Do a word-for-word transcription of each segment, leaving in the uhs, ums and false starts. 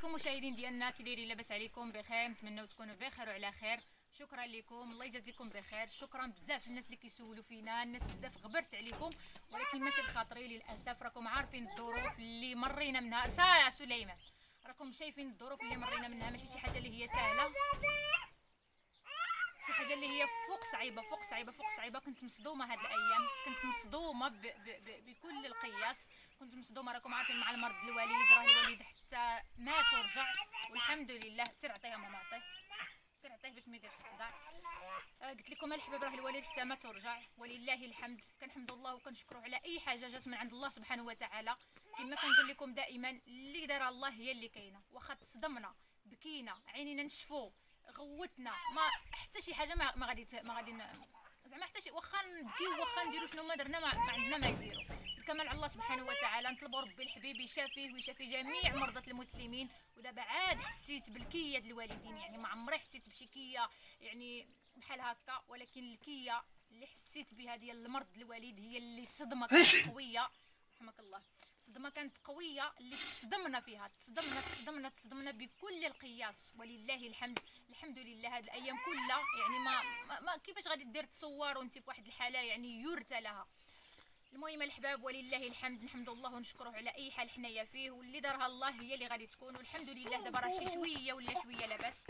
عليكم مشاهدين ديالنا، كي دايرين؟ لاباس عليكم؟ بخير، نتمنوا تكونوا بخير وعلى خير. شكرا لكم، الله يجازيكم بخير. شكرا بزاف الناس اللي كيسولوا فينا، الناس بزاف غبرت عليكم، ولكن ماشي الخاطري للاسف. راكم عارفين الظروف اللي مرينا منها. سا سليمان، راكم شايفين الظروف اللي مرينا منها، ماشي شي حاجه اللي هي سهله، شي حاجه اللي هي فوق صعيبه فوق صعيبه فوق صعيبه. كنت مصدومه هاد الايام، كنت مصدومه ب ب ب بكل القياس. كنت مصدومه. راكم عارفين مع المرض الوالد، راه الوالد حتى مات ورجع والحمد لله. سير عطيها ماما، عطيه، سير عطيه باش ما يديرش الصداع. آه قلت لكم الحباب، راه الوالد حتى مات ورجع ولله الحمد. كنحمد الله وكنشكروا على اي حاجه جات من عند الله سبحانه وتعالى. كما كنقول لكم دائما، اللي دار الله هي اللي كاينه. واخا تصدمنا، بكينا، عينينا نشفوا، غوتنا، ما حتى شي حاجه ما غادي ما غادي زعما حتى شي. واخا نبكيو، واخا نديرو شنو ما درنا، ما, ما عندنا ما نديرو. الكمال على الله سبحانه وتعالى. نطلبوا ربي الحبيب يشافيه ويشافي جميع مرضى المسلمين. ودابا عاد حسيت بالكيه د الوالدين، يعني ما عمري حسيت بشي كيه يعني بحال هكا، ولكن الكيه اللي حسيت بها ديال المرض الوالد هي اللي صدمه كانت قويه. رحمك الله. صدمه كانت قويه اللي تصدمنا فيها، تصدمنا تصدمنا تصدمنا بكل القياس ولله الحمد. الحمد لله هاد الايام كلها يعني ما, ما, ما كيفاش غادي دير تصور وانت في واحد الحاله يعني يرثى لها. المهم الحباب، ولله الحمد، نحمد الله ونشكروه على اي حال حنايا فيه، واللي دارها الله هي اللي غادي تكون. والحمد لله دابا راه شي شويه ولا شويه لاباس.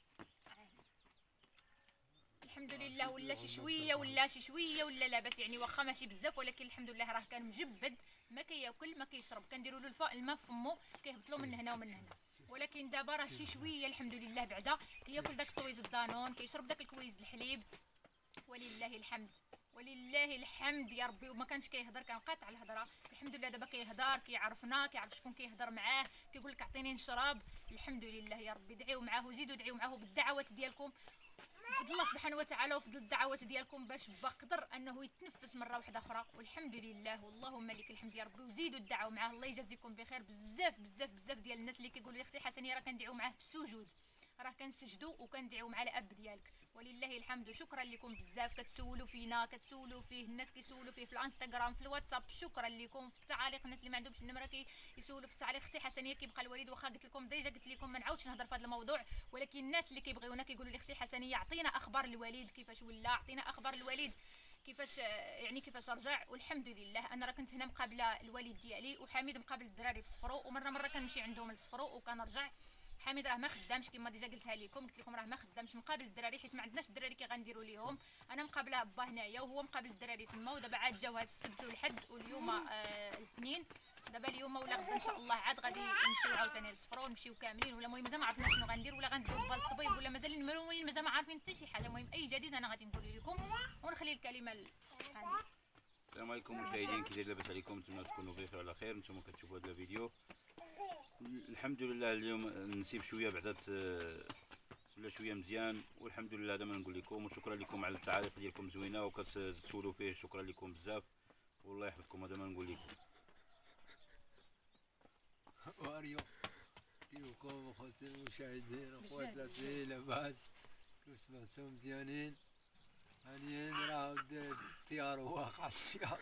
الحمد لله ولا شي شويه ولا شي شويه ولا لاباس، يعني واخا ماشي بزاف، ولكن الحمد لله راه كان مجبد، ما كياكل ما كيشرب، كنديروا له الفاء الماء في فمو كيهبطلو من هنا ومن هنا. ولكن دابا راه شي شويه الحمد لله، بعدا كياكل داك الكويز الدانون، كيشرب داك الكويز الحليب ولله الحمد. ولله الحمد يا ربي. وما كانش كيهضر، كان قاطع الهضره. الحمد لله دابا كيهضر، كيعرفنا، كيعرف شكون كيهضر معاه، كيقول لك عطيني نشرب. الحمد لله يا ربي. دعيو معاه وزيدوا دعيو معاه بالدعوات ديالكم، بفضل الله سبحانه وتعالى وفضل الدعوات ديالكم، باش بقدر انه يتنفس مره واحده اخرى. والحمد لله واللهم لك الحمد يا ربي. وزيدوا الدعوه معاه، الله يجازيكم بخير. بزاف بزاف بزاف ديال الناس اللي كيقولوا لي اختي حسنيه راه كندعيو معاه في السجود، راه كنسجدوا وكندعيو مع الاب ديالك. ولله الحمد. شكرا لكم بزاف. كتسولوا فينا، كتسولوا فيه الناس، كيسولوا فيه في الانستغرام، في الواتساب. شكرا لكم. في التعاليق الناس اللي ما عندهمش النمره كيسولوا في التعاليق اختي حسنيه كيبقى الوالد. واخا قلت لكم ديجا، قلت لكم ما نعاودش نهضر في هذا الموضوع، ولكن الناس اللي كيبغيونا كيقولوا لي اختي حسنيه عطينا اخبار الوالد كيفاش ولا، عطينا اخبار الوالد كيفاش يعني كيفاش رجع. والحمد لله انا راه كنت هنا مقابله الوالد ديالي، وحميد مقابل الدراري في الصفرو، ومره مره كنمشي عندهم للصفرو وكنرجع. حميد راه ما خدامش كما ديجا قلتها لكم، قلت لكم راه ما خدامش مقابل الدراري، حيت ما عندناش الدراري كي غنديروا ليهم. انا مقابله با هنايا وهو مقابل الدراري تما. ودابا عاد جاو هاد السبت والحد واليوم آه الاثنين. دابا اليوم ولا غدا ان شاء الله عاد غادي نمشيو عاوتاني للصفرو، نمشيو كاملين. ولا المهم مازال ما عرفنا شنو غندير، ولا غنديرو با الطبيب، ولا مازال المهم مازال ما عارفين حتى شي حاجه. المهم اي جديد انا غادي نقول لكم، ونخلي الكلمه ل... السلام عليكم مشاهدين، كي داير؟ لاباس عليكم؟ نتمنى تكونوا بخير وعلى خير. نتوما كتشوفوا هذا الفيديو. الحمد لله اليوم نسيب شويه بعدا ولا شويه مزيان، والحمد لله هذا ما نقول لكم. وشكرا لكم على التعاليق ديالكم زوينه وكتسولوا فيه، شكرا لكم بزاف والله يحفظكم. هذا ما نقول لكم. واريو كيفكم اخوتي المشاهدين، اخواتاتي لاباس؟ كيف سمعتوا مزيانين؟ هانيين راه الطيار واقع الطيار.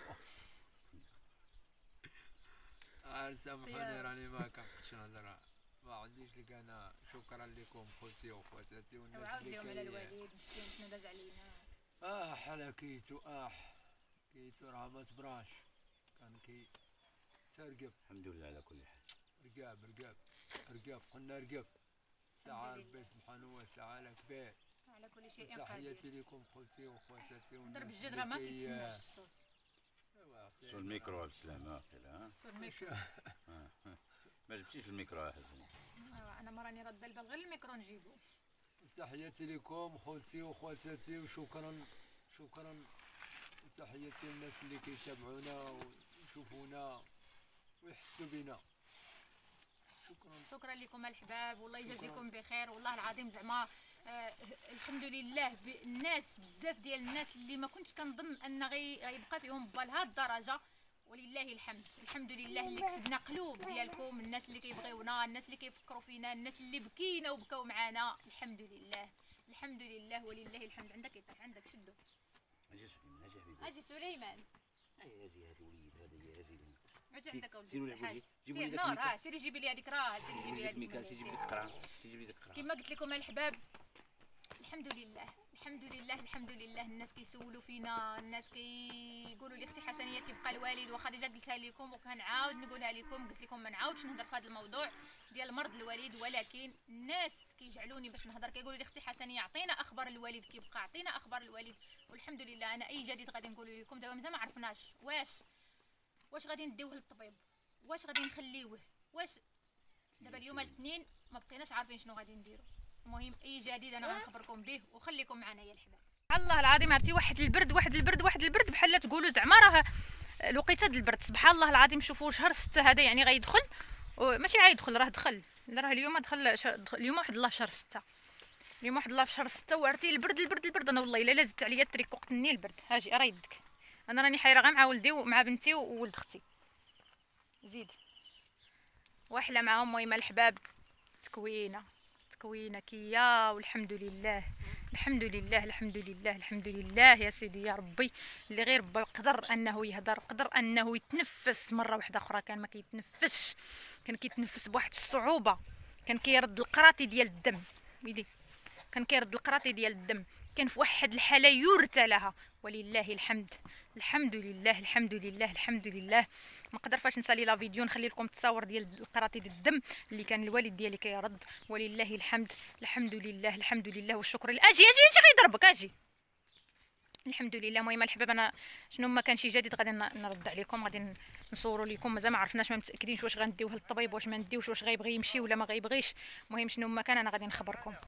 عار سامحوني راني ما كنبقاش نهضر، ما عنديش لك. انا شكرا لكم خوتي واخواتاتي والناس اللي كي على الوالد مسكين شنو داز علينا. اه حالا كيتو اح كيتو راه ما تبراش، كان كي ترقب. الحمد لله على كل حال. رقاب رقاب رقاب قلنا رقاب. ساعة ربي سبحانه وتعالى كبير على كل شيء قدير. تحياتي لكم خوتي واخواتاتي ضرب الجد راه ما كيتسمعش الصوت. سول الميكرو السلامة واقيلا. سول الميكرو. ما جبتيش الميكرو يا حسن. انا ما راني راده البال، غير الميكرو نجيبو. تحياتي لكم خوتي واخواتاتي، وشكرا شكرا. وتحياتي للناس اللي كيتابعونا ويشوفونا ويحسوا بنا. شكرا شكرا لكم الحباب، والله يجازيكم بخير. والله العظيم زعما آه الحمد لله. الناس بزاف ديال الناس اللي ما كنتش كنظن ان غيبقى فيهم با لهاد الدرجه، ولله الحمد. الحمد لله اللي كسبنا قلوب ديالكم، الناس اللي كيبغيونا، الناس اللي كيفكروا فينا، الناس اللي بكينا وبكاو معانا. الحمد لله الحمد لله ولله الحمد. عندك يطيح، عندك شدو. اجي سليمان، اجي حبيبي، اجي سليمان، اجي اجي هذا الوليد هذا، اجي اجي عندك اولدي سيروا لي بوجهي، جيبوا لي سير داك نور، الميكا، ها سيري جيبي لي هذيك راه سيري جيبوا جيبي لي لي داك الميكا، هذيك جيبي لي ديك القرعه، جيبي لي ديك القرعه. كما قلت لكم الحباب، الحمد لله الحمد لله الحمد لله. الناس كيسولوا فينا، الناس كيقولوا لي اختي حسنيه كيبقى الوالد، واخا ديجا قلتها لكم وكنعاود نقولها لكم. قلت لكم ما نعاودش نهضر في هذا الموضوع ديال مرض الوالد، ولكن الناس كيجعلوني باش نهضر، كيقولوا لي اختي حسنيه عطينا اخبار الوالد كيبقى، عطينا اخبار الوالد. والحمد لله انا اي جديد غادي نقول لكم. دابا مازال ما عرفناش واش واش غادي نديوه للطبيب، واش غادي نخليوه، واش دابا اليوم الاثنين ما بقيناش عارفين شنو غادي نديرو. المهم اي جديد انا غنخبركم به، وخليكم معنا يا الحباب. الله العظيم عرفتي واحد البرد واحد البرد واحد البرد بحال تقولوا زعما راه الوقيته ديال البرد. سبحان الله العظيم. شوفوا شهر ستة هذا يعني غيدخل، ماشي غيدخل راه دخل، راه اليوم دخل ش... اليوم واحد الله في شهر ستة، اليوم واحد الله في شهر ستة. وعرفتي البرد البرد البرد انا والله الا زدت عليا التريك وقت النيل البرد. هاجي راه يدك، انا راني حايره غير مع ولدي ومع بنتي وولد اختي. زيد واحلى معاهم. المهم الحباب تكوينه تكوينه كيا، والحمد لله الحمد لله الحمد لله الحمد لله يا سيدي يا ربي. اللي غير ربي قدر انه يهدر، قدر انه يتنفس مره واحده اخرى. كان ما كيتنفسش، كان كيتنفس بواحد الصعوبه، كان كيرد القراطي ديال الدم ويدي، كان كيرد القراطي ديال الدم، كان في واحد الحاله يرثى لها. ولله الحمد الحمد لله الحمد لله الحمد لله. ما نقدر فاش نسالي لا فيديو نخلي لكم التصاور ديال القراطي ديال الدم اللي كان الوالد ديالي كيرد. ولله الحمد الحمد لله الحمد لله والشكر لله. اجي اجي اجي غيضربك اجي. الحمد لله. المهم الحباب انا شنو ما كان شي جديد غادي نرد عليكم، غادي نصوروا لكم. مازال ما عرفناش، ما متاكدينش واش غنديوه للطبيب واش ما نديوش، واش غيبغي يمشي ولا ما غيبغيش. المهم شنو ما كان انا غادي نخبركم.